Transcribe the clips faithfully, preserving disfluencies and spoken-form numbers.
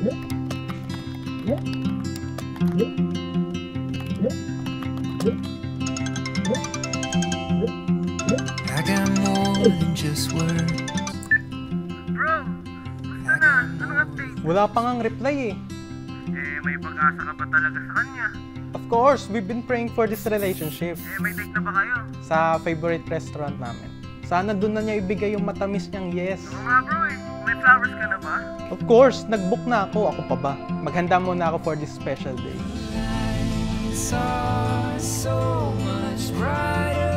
I got more than just words. Bro, basta na? Anong update? Wala pa ngang reply eh. Eh, may pag-asa ka ba talaga sa kanya? Of course, we've been praying for this relationship. Eh, may date na ba kayo? Sa favorite restaurant namin. Sana doon na niya ibigay yung matamis niyang yes. Oo nga bro eh. May flowers ka na ba? Of course, nag-book na ako. Ako pa ba? Maghanda muna ako for this special day. It's all so much brighter.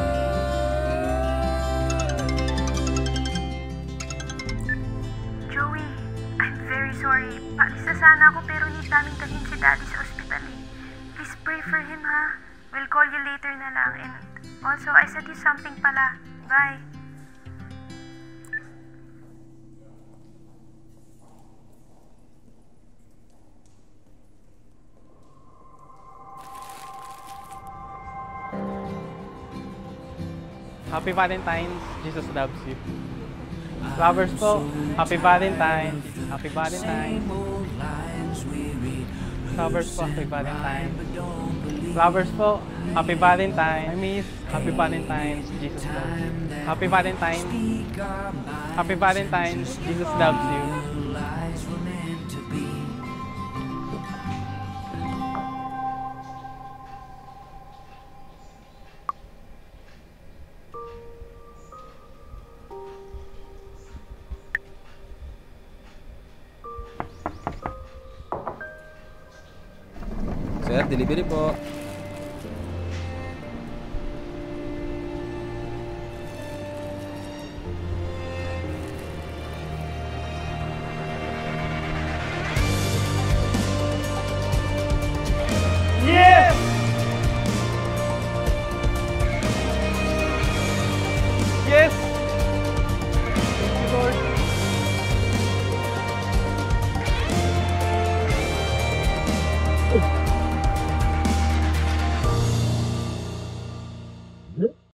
Joey, I'm very sorry. Paalis na sana ako pero need namin dalhin si Daddy sa ospital eh. Please pray for him ha. We'll call you later na lang. And also, I said you something pala. Bye. Happy Valentine's. Jesus loves you. Flowers po. Happy Valentine's. Happy Valentine's. Flowers po. Happy Valentine's. Flowers po. Happy Valentine's. I miss. Happy Valentine's. Jesus loves you. Happy Valentine's. Happy Valentine's. Jesus loves you. Sir, delivery po.